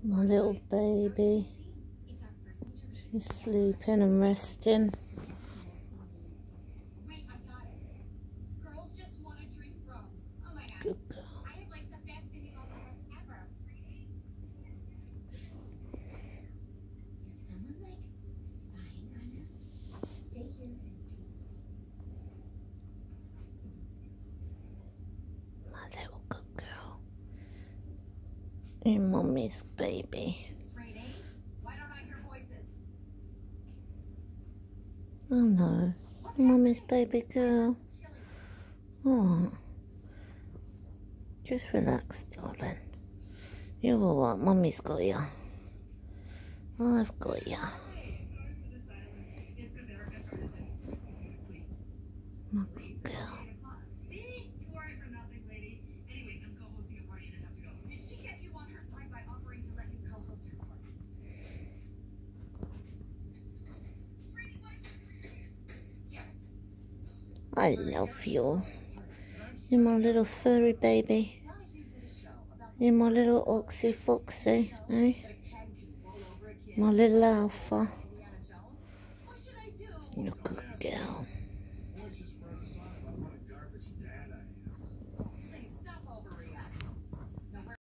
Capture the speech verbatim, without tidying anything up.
My little baby. He's sleeping and resting. Good girl. My little good girl. Your mummy's baby. Oh no, mummy's baby girl. Oh, just relax, darling. You're alright, mummy's got you. I've got you. My good girl. I love you. You're my little furry baby. You're my little oxy foxy, eh? My little alpha. You're good